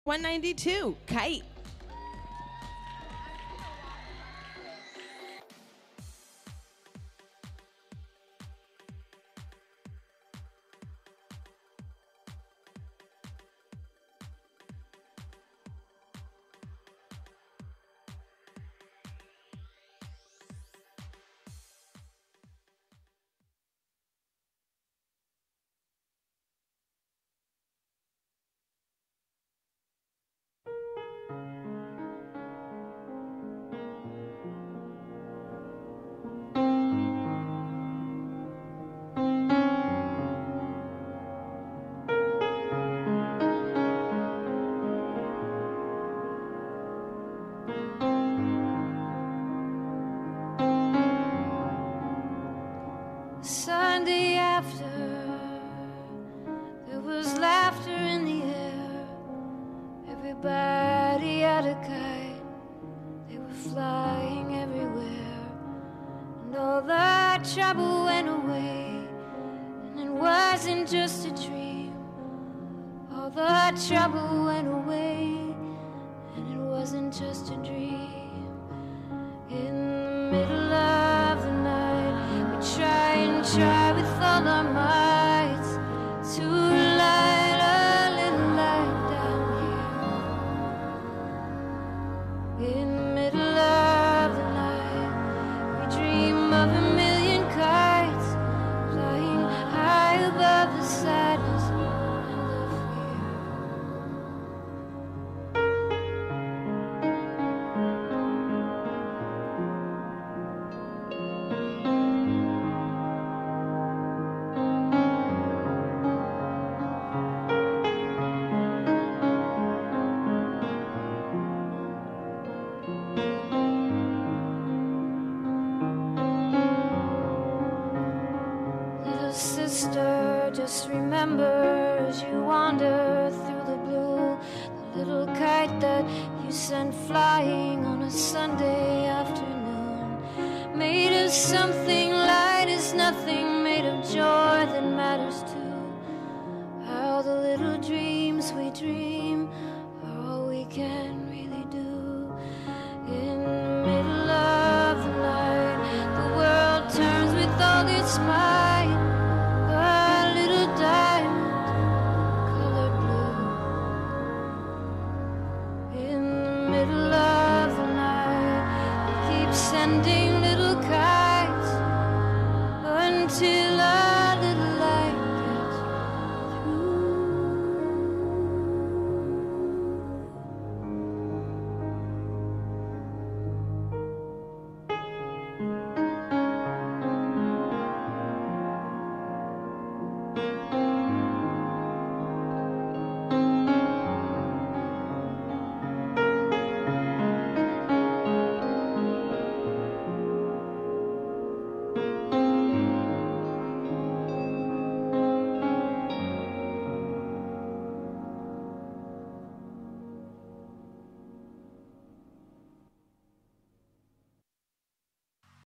192, Kite. Sunday after, there was laughter in the air. Everybody had a kite, they were flying everywhere. And all that trouble went away, and it wasn't just a dream. All the trouble went away, and it wasn't just a dream. In the middle of the night, we try and try with all our might to light a little light down here. In the middle of the night, we dream of a million kites flying high above the sadness and the fear. Little sister, just remember as you wander through the blue, the little kite that you sent flying on a Sunday afternoon, made of something light as nothing, made of joy that matters too. How the little dreams we dream are all we can really do. In the middle of the night, the world turns with all its might, a little diamond colored blue. In the middle of the night, we keep sending little kites